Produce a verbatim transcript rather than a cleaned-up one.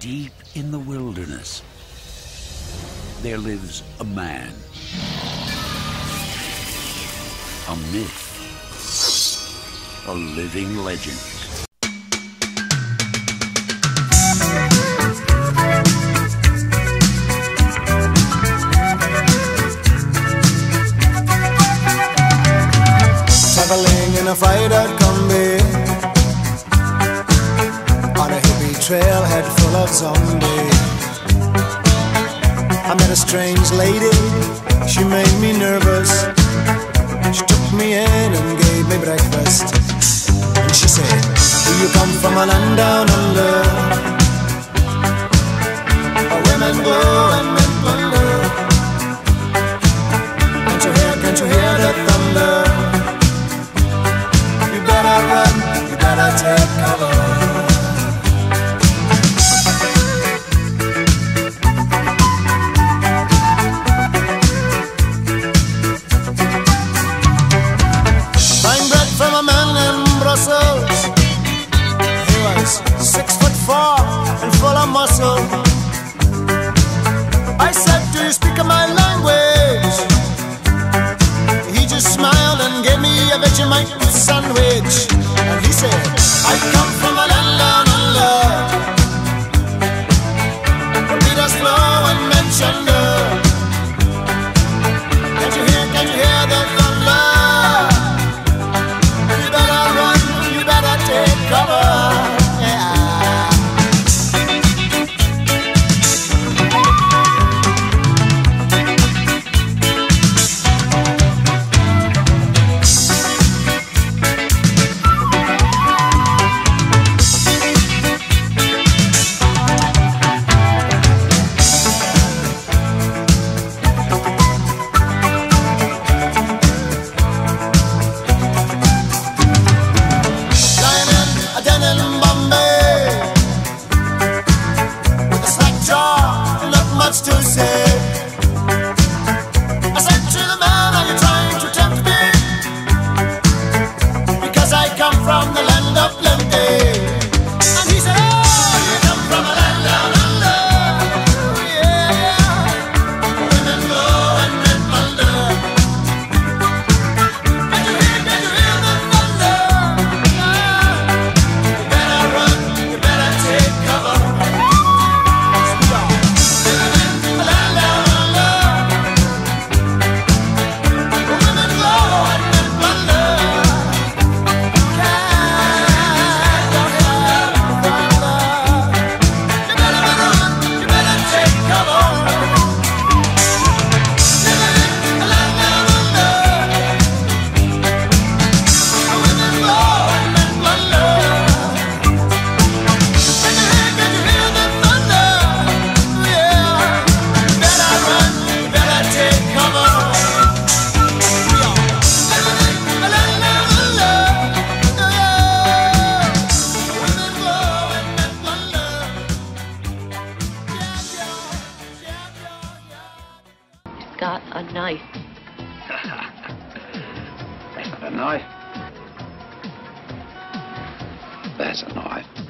deep in the wilderness, there lives a man, a myth, a living legend. Traveling in a fried-out combi on a hippie trailhead full of zombies, I met a strange lady. She made me nervous. She took me in and gave me breakfast. And she said, "Do you come from a land down under, where women glow and men plunder? Can't you hear, can't you hear the thunder? You better run, you better take cover." He was six foot four and full of muscle. I said, "Do you speak my language?" He just smiled and gave me a Vegemite sandwich. And he said, "I come from a land down under, where Peter's flow and men chunder. Can't you hear, can't you hear the thunder? You better run, you better take cover." To say, I said to the man, "Are you trying to tempt me? Because I come from the land of plenty." And he said, "Oh, you come from a land down under, yeah, women go and men plunder. Can you hear, can you hear the thunder? You better run, you better take cover." Got a knife. That's not a knife. That's a knife.